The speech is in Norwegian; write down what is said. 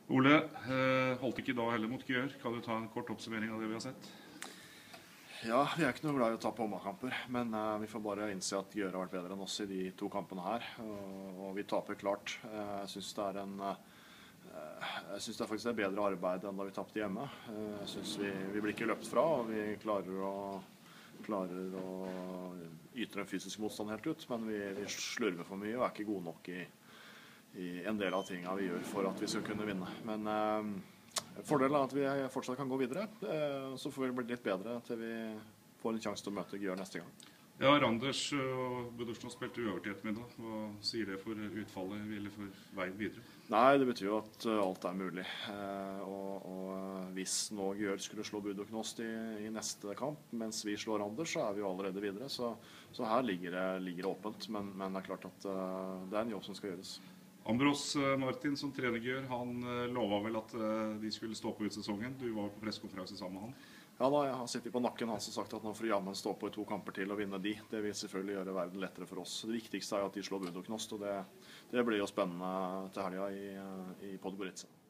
Ole, holdt ikke da heller mot Gjør. Kan du ta en kort oppsummering av det vi har sett? Ja, vi er ikke noe glad i å tape håndballkamper, men vi får bare innse at Gjør har vært bedre enn oss i de 2 kampene her, og vi taper klart. Jeg synes det faktisk er bedre arbeid enn da vi tapte hjemme. Jeg synes vi blir ikke løpt fra, og vi klarer å yte en fysisk motstand helt ut, men vi slurver for mye og er ikke gode nok i en del av tingene vi gjør for at vi skal kunne vinne. Men fordelen er at vi fortsatt kan gå videre, så får vi bli litt bedre til vi får en sjanse til å møte Gjør neste gang. Ja, Randers og Budursno spilte uavgjort i ettermiddag. Hva sier det for utfallet eller for veien videre? Nei, det betyr jo at alt er mulig. Og hvis nå Gjør skulle slå Budursno i neste kamp, mens vi slår Randers, så er vi jo allerede videre. Så her ligger det åpent, men det er klart at det er en jobb som skal gjøres. Ambros Martin som trener Gjør, han lovet vel at de skulle stå på ut sesongen. Du var på pressekonferanse sammen med han. Ja da, jeg har sittet på nakken hans og sagt at nå får jammen stå på i 2 kamper til og vinne de. Det vil selvfølgelig gjøre verden lettere for oss. Det viktigste er at de slår Budursno, og det blir jo spennende til helga i Podgorica.